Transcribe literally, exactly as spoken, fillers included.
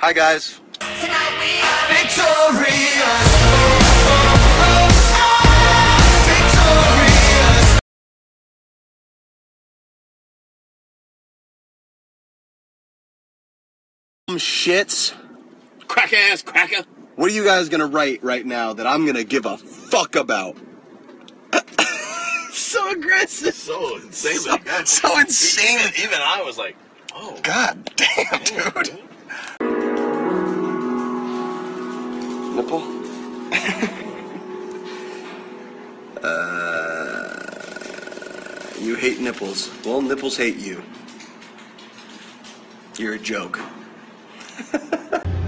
Hi guys. Tonight we are victorious. Victorious. Shits. Crack ass cracker. What are you guys gonna write right now that I'm gonna give a fuck about? So aggressive. So insanely So, good. so insane. Even, even I was like, oh. God damn, dude. dude. Nipple? uh, you hate nipples. Well, nipples hate you. You're a joke.